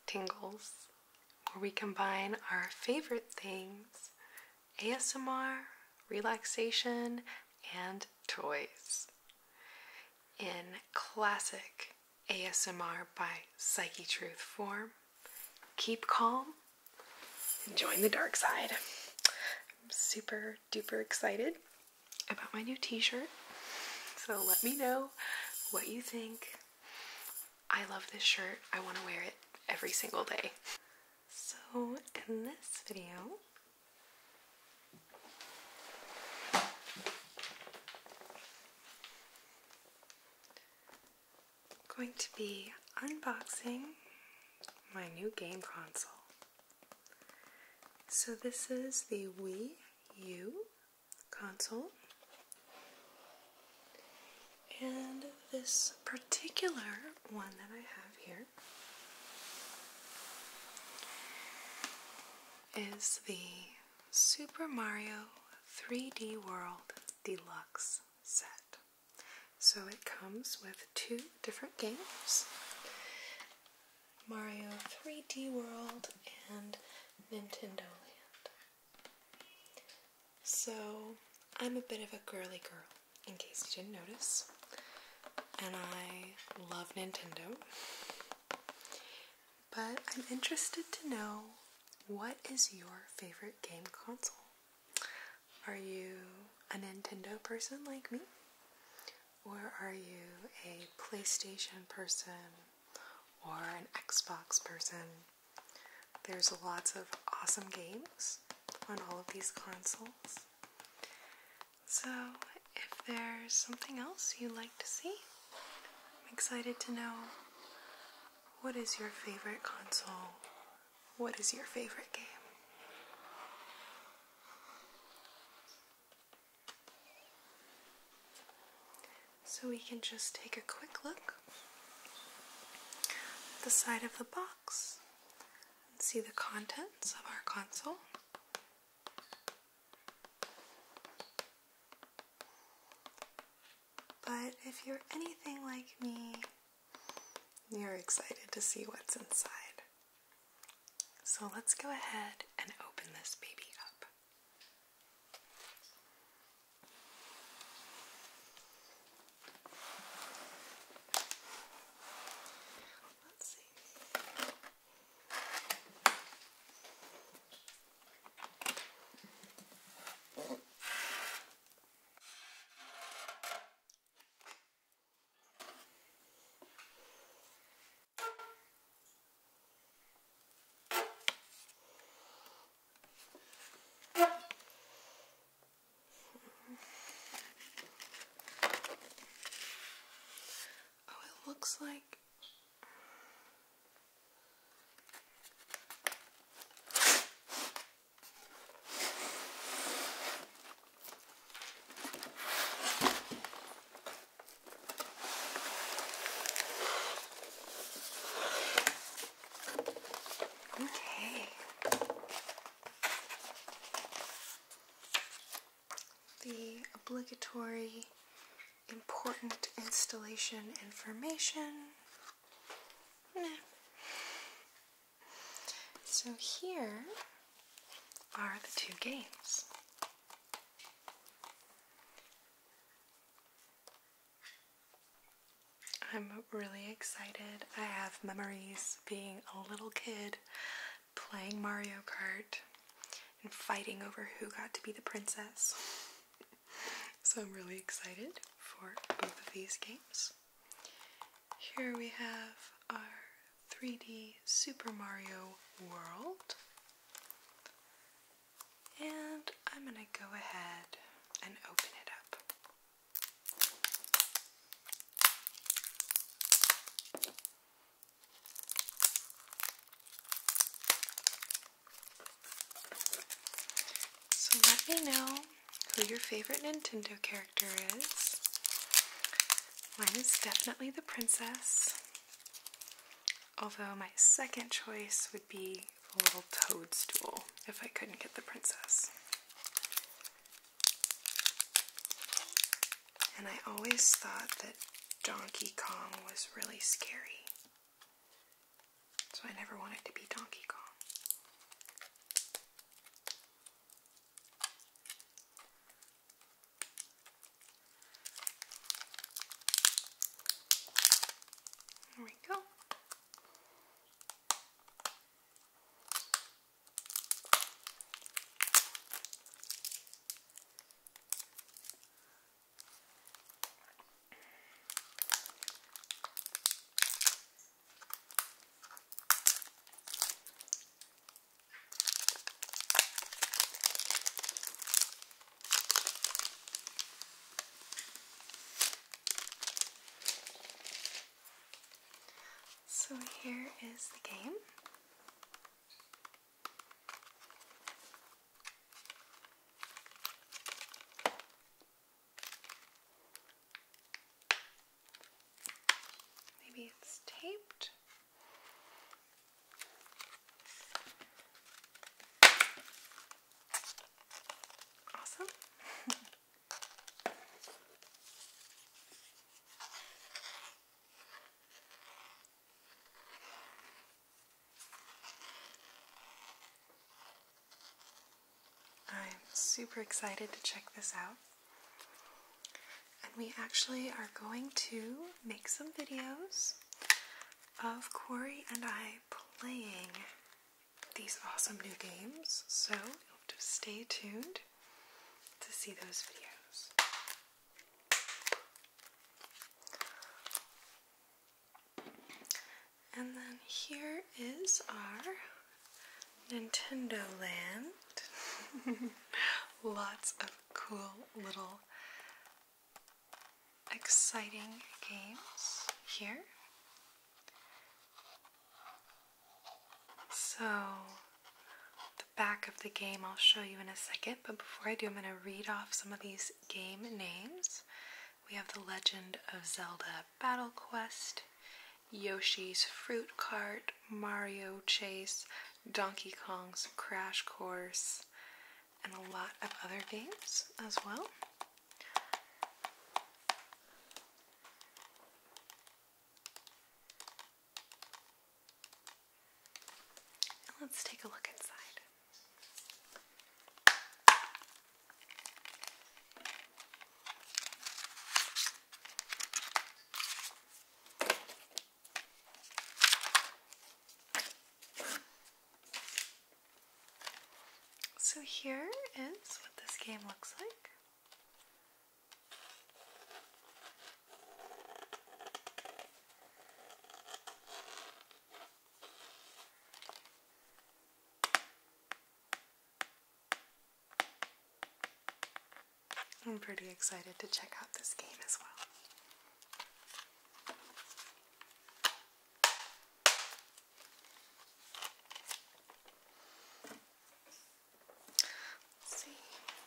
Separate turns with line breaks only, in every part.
Tingles, where we combine our favorite things: ASMR, relaxation, and toys. In classic ASMR by Psyche Truth form, keep calm and join the dark side. I'm super duper excited about my new t-shirt, so let me know what you think. I love this shirt. I want to wear it every single day. So in this video, I'm going to be unboxing my new game console. So this is the Wii U console, and this particular one that I have here is the Super Mario 3D World Deluxe set. So it comes with 2 different games, Mario 3D World and Nintendo Land. So I'm a bit of a girly girl, in case you didn't notice, and I love Nintendo, but I'm interested to know, what is your favorite game console? Are you a Nintendo person like me? Or are you a PlayStation person or an Xbox person? There's lots of awesome games on all of these consoles. So if there's something else you'd like to see, I'm excited to know, what is your favorite console? What is your favorite game? So we can just take a quick look at the side of the box and see the contents of our console. But if you're anything like me, you're excited to see what's inside. So let's go ahead and open this baby up. Let's see. Oh, it looks like the obligatory important installation information. So here are the 2 games. I'm really excited. I have memories being a little kid playing Mario Kart and fighting over who got to be the princess. So I'm really excited for both of these games. Here we have our 3D Super Mario World. And I'm going to go ahead and open it up. So let me know who your favorite Nintendo character is. Mine is definitely the princess, although my second choice would be a little Toadstool if I couldn't get the princess. And I always thought that Donkey Kong was really scary. So I never wanted to be Donkey Kong. There we go. So here is the game. Maybe it's taped. Awesome. I'm super excited to check this out. And we actually are going to make some videos of Corey and I playing these awesome new games. So you'll have to stay tuned to see those videos. And then here is our Nintendo Land. Lots of cool little exciting games here. So the back of the game I'll show you in a second, but before I do I'm going to read off some of these game names. We have The Legend of Zelda Battle Quest, Yoshi's Fruit Cart, Mario Chase, Donkey Kong's Crash Course, and a lot of other games as well. And let's take a look inside. So here is what this game looks like. I'm pretty excited to check out this game as well. Let's see.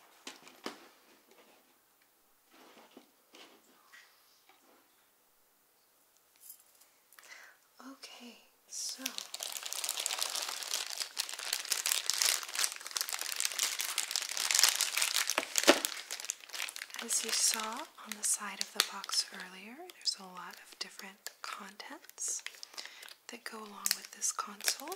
Okay, so as you saw on the side of the box earlier, there's a lot of different contents that go along with this console.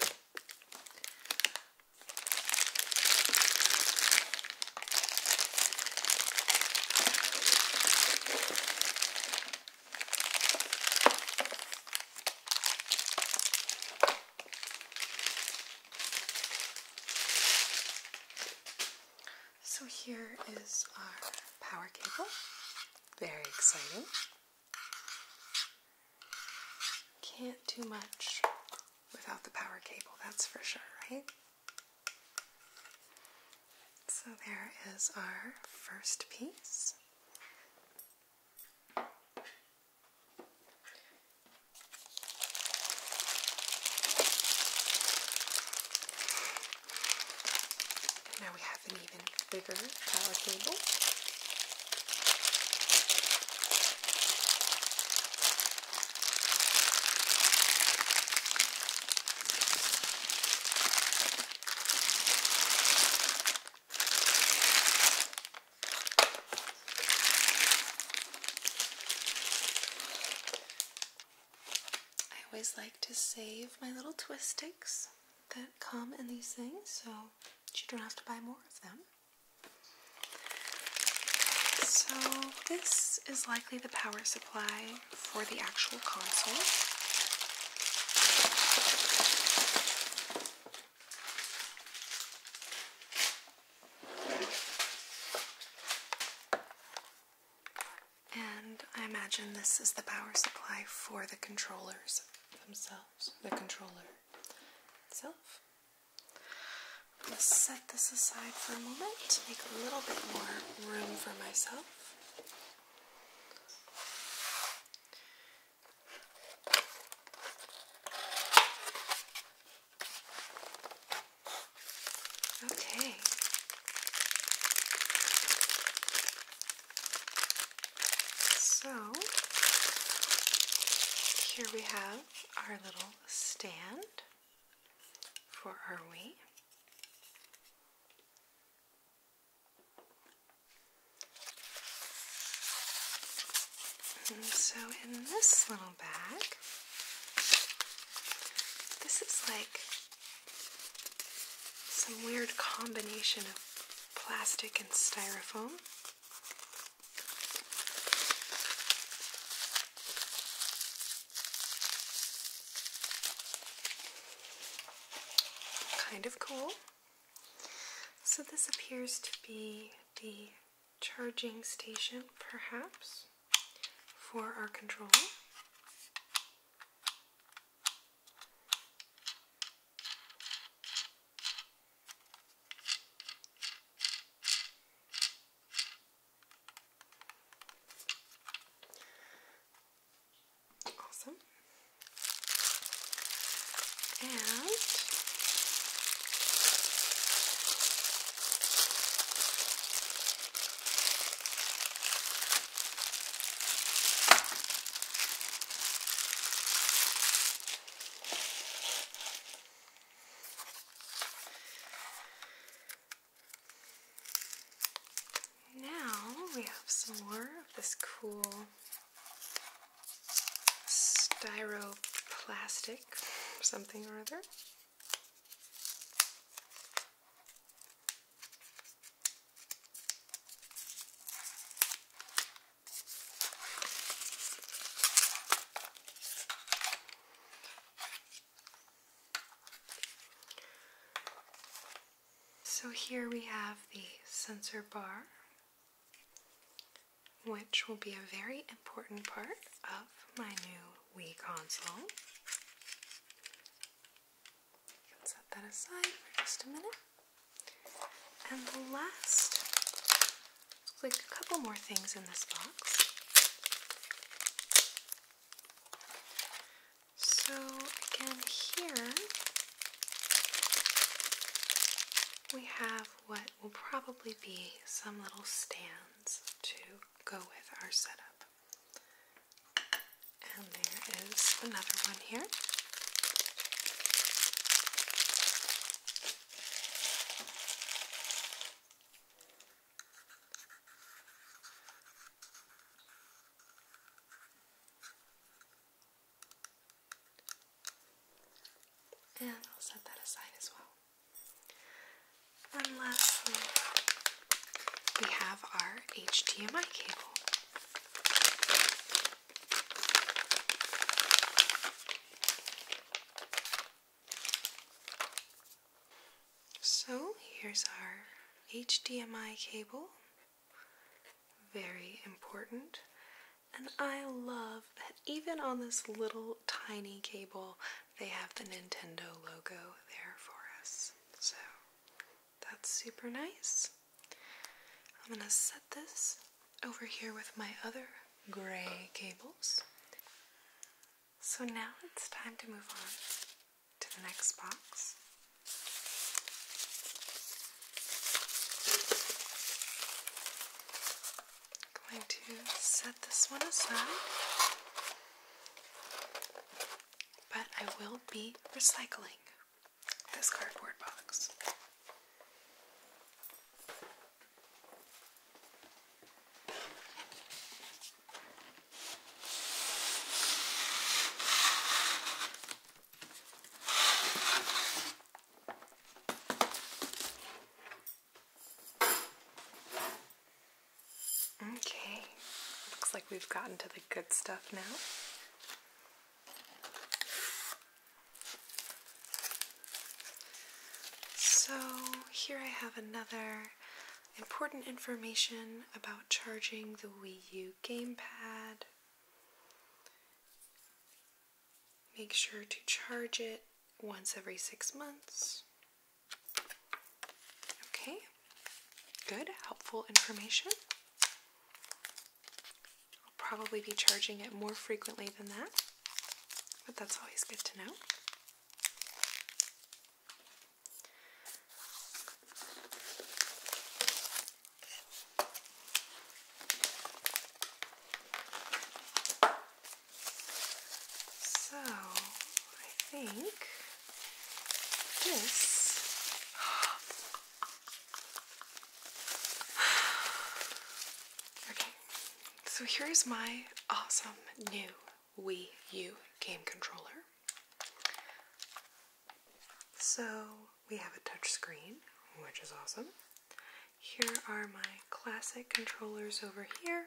So here is our power cable. Very exciting. Can't do much without the power cable, that's for sure, right? So there is our first piece. Now we have an even bigger power cable. I always like to save my little twist sticks that come in these things so you don't have to buy more of them. So this is likely the power supply for the actual console. And I imagine this is the power supply for the controllers themselves, the controller itself. I'm going to set this aside for a moment to make a little bit more room for myself. Okay. So, here we have our little stand for our Wii. And so in this little bag, this is like some weird combination of plastic and styrofoam. Kind of cool. So this appears to be the charging station, perhaps, for our controller. Awesome. And we have some more of this cool styroplastic something or other. So here we have the sensor bar, which will be a very important part of my new Wii console. You can set that aside for just a minute. And the last, like a couple more things in this box. So again here, we have what will probably be some little stands to go with our setup. And there is another one here. And I'll set that aside as well. And lastly, we have our HDMI cable. So here's our HDMI cable. Very important. And I love that even on this little tiny cable, they have the Nintendo logo there for us. So that's super nice. I'm going to set this over here with my other gray cables. So now it's time to move on to the next box. I'm going to set this one aside, but I will be recycling this cardboard box. like we've gotten to the good stuff now. So here I have another important information about charging the Wii U gamepad. Make sure to charge it once every 6 months. Okay, good, helpful information. I'll probably be charging it more frequently than that, but that's always good to know. So, I think this okay, so here's my awesome new Wii U game controller. So we have a touch screen, which is awesome. Here are my classic controllers over here.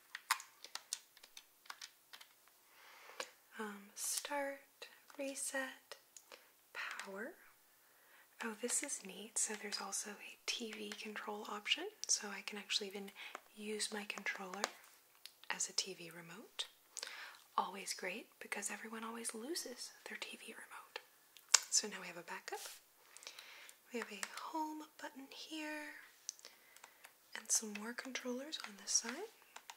Start, reset, power. Oh, this is neat. So there's also a TV control option, so I can actually even use my controller as a TV remote. Always great because everyone always loses their TV remote. So now we have a backup. We have a home button here and some more controllers on this side.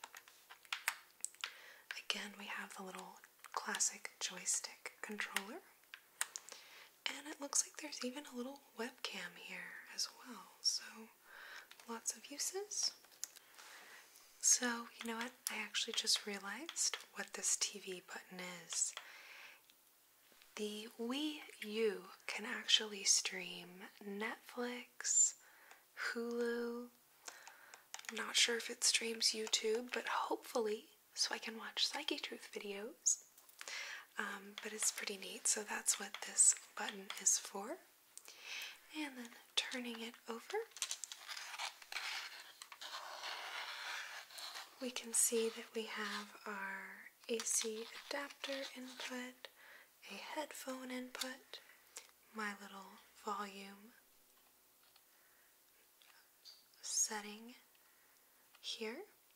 Again, we have the little classic joystick controller. And it looks like there's even a little webcam here as well. So lots of uses. So, you know what? I actually just realized what this TV button is. The Wii U can actually stream Netflix, Hulu. I'm not sure if it streams YouTube, but hopefully, so I can watch Psyche Truth videos. But it's pretty neat, so that's what this button is for. And then turning it over, we can see that we have our AC adapter input, a headphone input, my little volume setting here,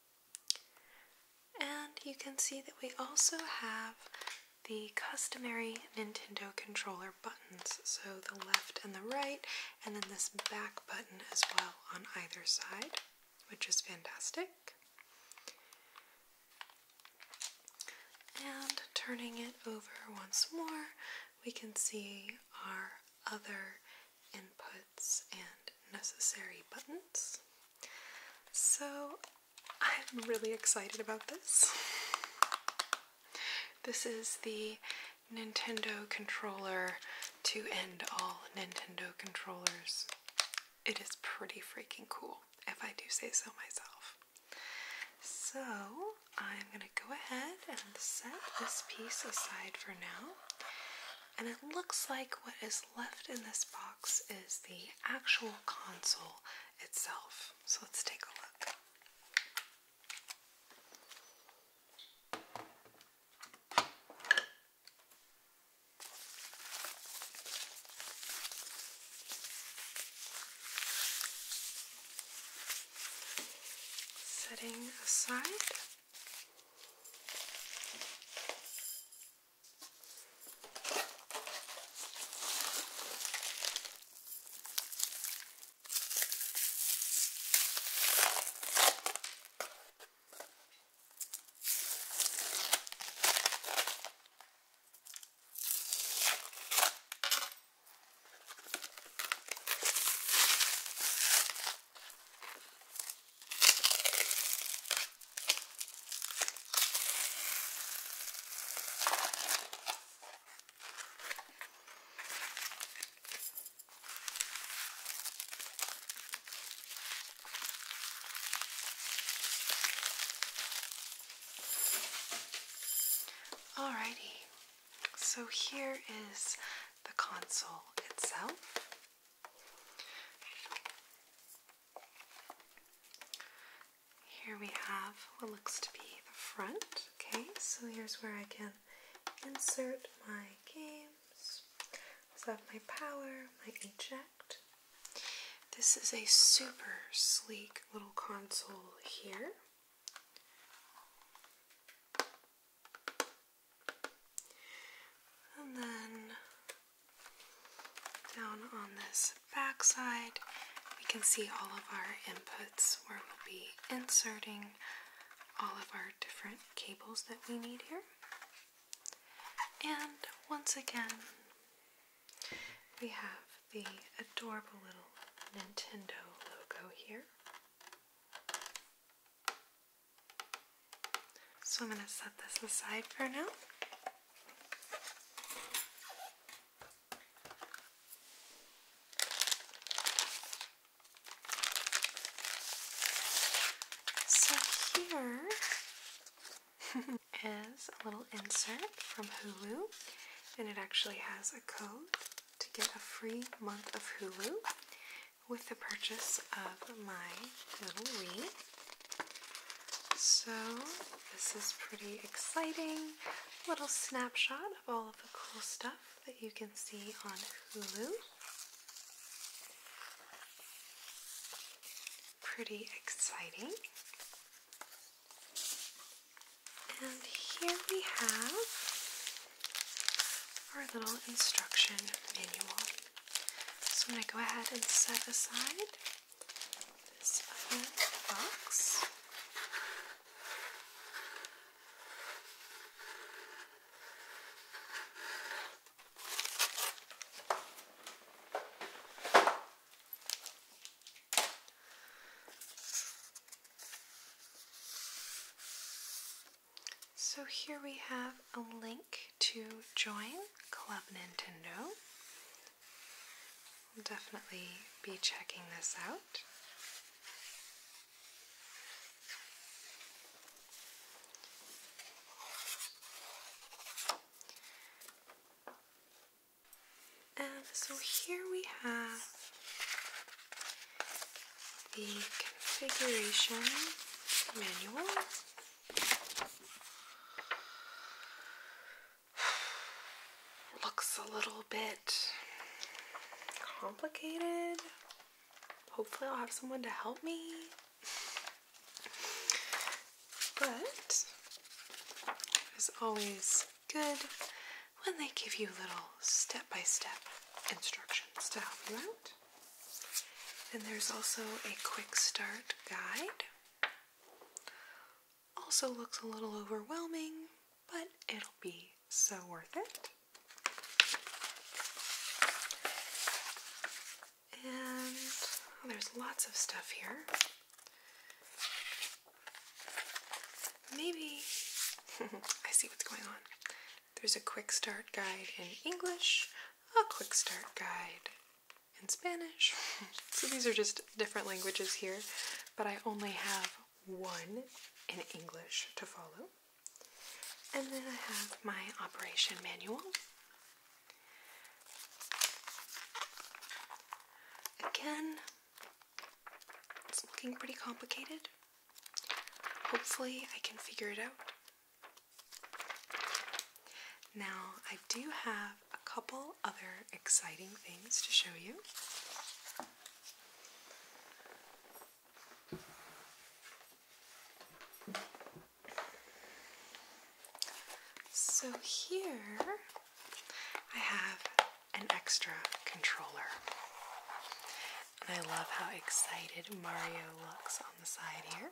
and you can see that we also have the customary Nintendo controller buttons, so the left and the right, and then this back button as well on either side, which is fantastic. And turning it over once more, we can see our other inputs and necessary buttons. So I'm really excited about this. This is the Nintendo controller to end all Nintendo controllers. It is pretty freaking cool, if I do say so myself. So I'm going to go ahead and set this piece aside for now. And it looks like what is left in this box is the actual console itself. So let's take a look. Setting aside. Alrighty, so here is the console itself. Here we have what looks to be the front. Okay, so here's where I can insert my games. So I have my power, my eject. This is a super sleek little console here. And then down on this back side, we can see all of our inputs where we'll be inserting all of our different cables that we need here. And once again, we have the adorable little Nintendo logo here. So I'm going to set this aside for now. So here is a little insert from Hulu, and it actually has a code to get a free month of Hulu with the purchase of my little Wii. So this is pretty exciting. Little snapshot of all of the cool stuff that you can see on Hulu. Pretty exciting. And here we have our little instruction manual. So I'm going to go ahead and set aside this other box. So here we have a link to join Club Nintendo. We'll definitely be checking this out. And so here we have the configuration manual. Looks a little bit complicated. Hopefully I'll have someone to help me. But it's always good when they give you little step-by-step instructions to help you out. And there's also a quick start guide. Also looks a little overwhelming, but it'll be so worth it. And there's lots of stuff here. Maybe I see what's going on. There's a quick start guide in English, a quick start guide in Spanish. So these are just different languages here, but I only have one in English to follow. And then I have my operation manual. Again, it's looking pretty complicated. Hopefully I can figure it out. Now, I do have a couple other exciting things to show you. So here I have an extra controller. And I love how excited Mario looks on the side here.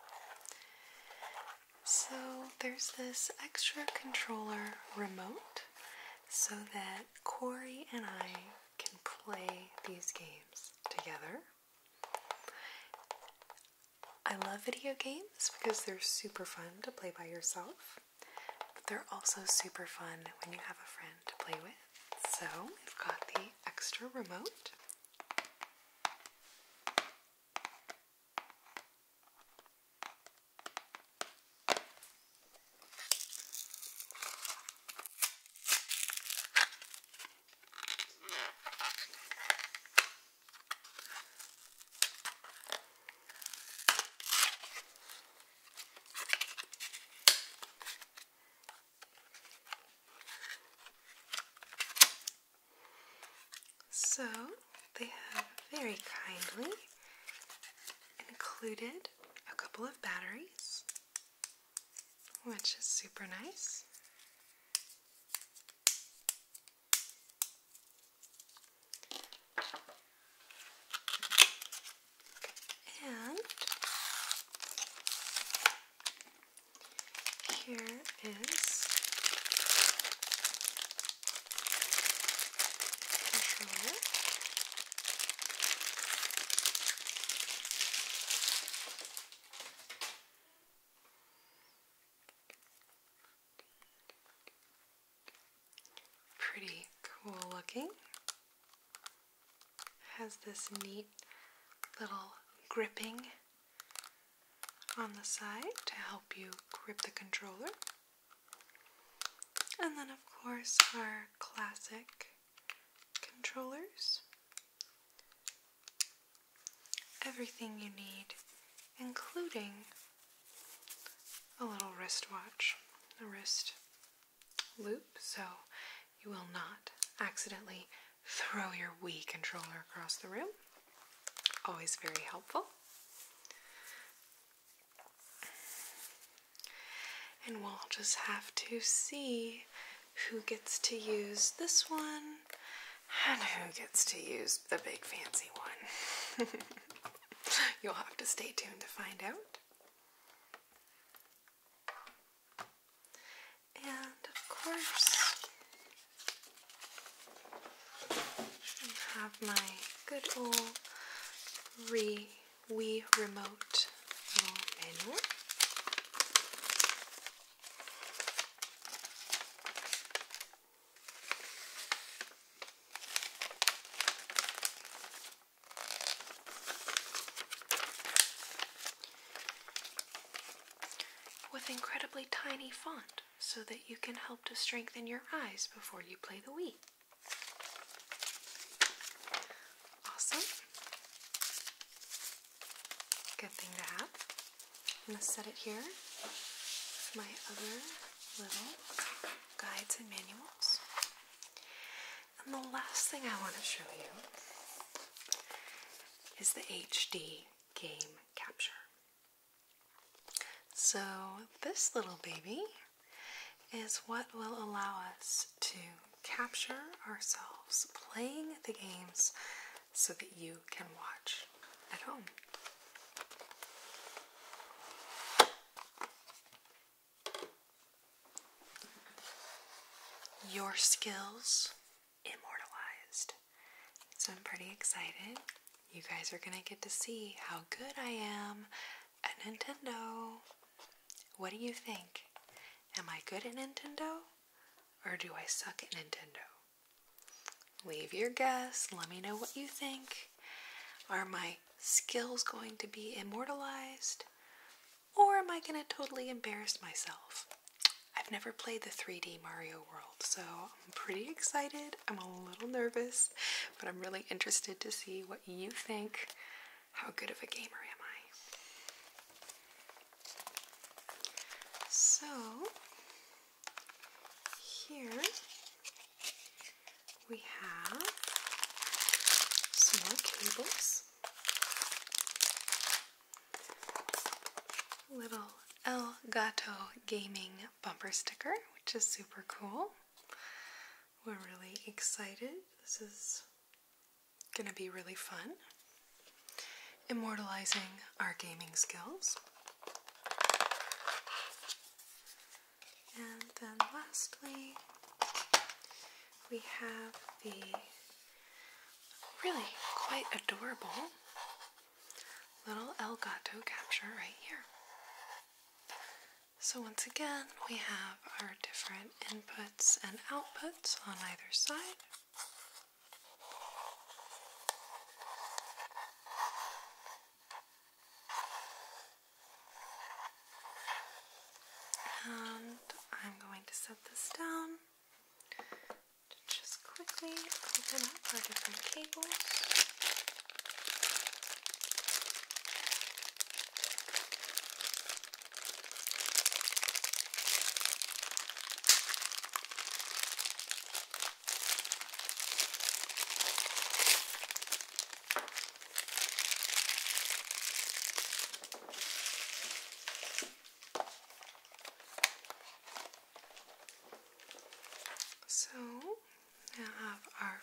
So there's this extra controller remote so that Corey and I can play these games together. I love video games because they're super fun to play by yourself, but they're also super fun when you have a friend to play with. So we've got the extra remote. very kindly included a couple of batteries, which is super nice. And here is controller. Pretty cool looking. Has this neat little gripping on the side to help you grip the controller. And then of course our classic controllers. Everything you need, including a little wristwatch, a wrist loop, so you will not accidentally throw your Wii controller across the room. Always very helpful. And we'll just have to see who gets to use this one and who gets to use the big fancy one. You'll have to stay tuned to find out. And of course, I have my good old Wii remote little manual. With incredibly tiny font so that you can help to strengthen your eyes before you play the Wii. Awesome. Good thing to have. I'm going to set it here with my other little guides and manuals. And the last thing I want to show you is the HD game capture. So this little baby is what will allow us to capture ourselves playing the games so that you can watch at home. Your skills immortalized. So I'm pretty excited. You guys are going to get to see how good I am at Nintendo. What do you think? Am I good at Nintendo? Or do I suck at Nintendo? Leave your guess. Let me know what you think. Are my skills going to be immortalized? Or am I going to totally embarrass myself? I've never played the 3D Mario World, so I'm pretty excited. I'm a little nervous, but I'm really interested to see what you think. How good of a gamer am I? So, here we have some more cables. Little Elgato Gaming bumper sticker, which is super cool. We're really excited. This is going to be really fun. Immortalizing our gaming skills. And then lastly, we have the really quite adorable little Elgato capture right here. So once again, we have our different inputs and outputs on either side. And I'm going to set this down to just quickly open up our different cables.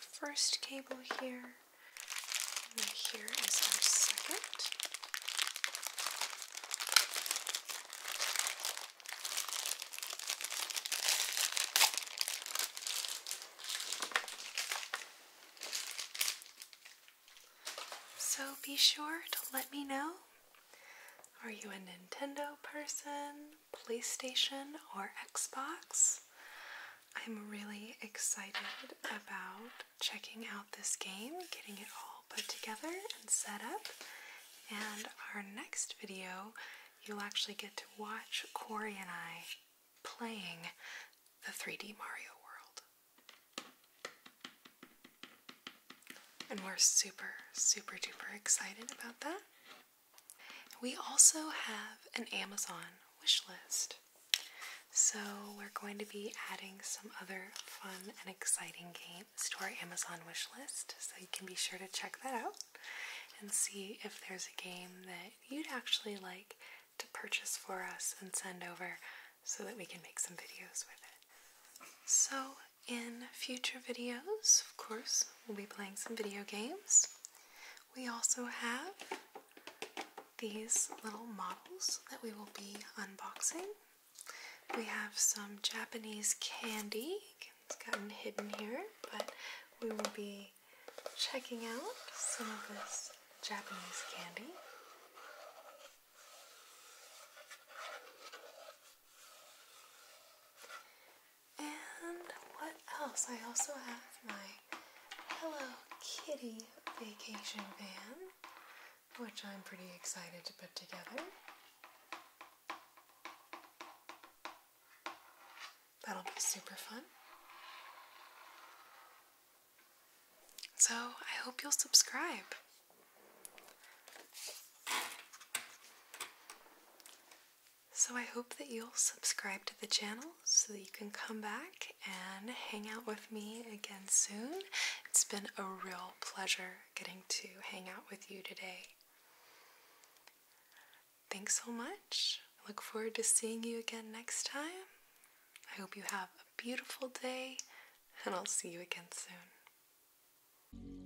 first cable here, and then here is our second. So be sure to let me know. Are you a Nintendo person, PlayStation, or Xbox? I'm really excited about checking out this game, getting it all put together and set up. And our next video, you'll actually get to watch Corey and I playing the 3D Mario World. And we're super, super duper excited about that. We also have an Amazon wish list. So we're going to be adding some other fun and exciting games to our Amazon wish list. So you can be sure to check that out and see if there's a game that you'd actually like to purchase for us and send over so that we can make some videos with it. So in future videos, of course, we'll be playing some video games. We also have these little models that we will be unboxing. We have some Japanese candy. It's gotten hidden here, but we will be checking out some of this Japanese candy. And what else? I also have my Hello Kitty vacation van, which I'm pretty excited to put together. That'll be super fun. So I hope you'll subscribe. So I hope that you'll subscribe to the channel so that you can come back and hang out with me again soon. It's been a real pleasure getting to hang out with you today. Thanks so much. I look forward to seeing you again next time. I hope you have a beautiful day, and I'll see you again soon.